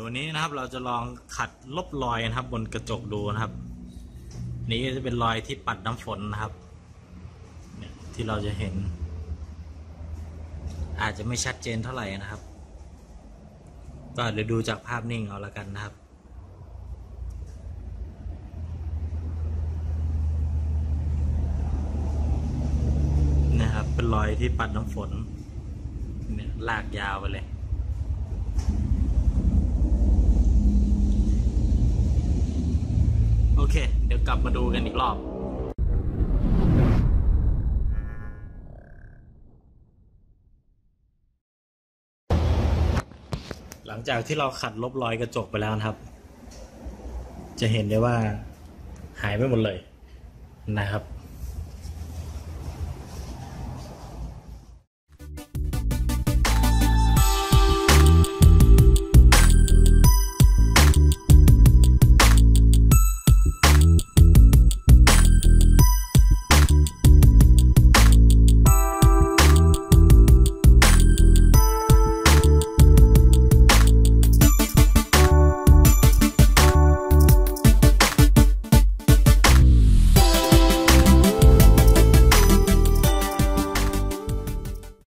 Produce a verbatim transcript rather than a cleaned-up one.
วันนี้นะครับเราจะลองขัดลบรอยนะครับบนกระจกดูนะครับนี้จะเป็นรอยที่ปัดน้ำฝนนะครับเนี่ยที่เราจะเห็นอาจจะไม่ชัดเจนเท่าไหร่นะครับก็เดี๋ยวดูจากภาพนิ่งเอาละกันนะครับนะครับเป็นรอยที่ปัดน้ำฝนเนี่ยลากยาวไปเลยโอเคเดี๋ยวกลับมาดูกันอีกรอบหลังจากที่เราขัดลบรอยกระจกไปแล้วนะครับจะเห็นได้ว่าหายไปหมดเลยนะครับ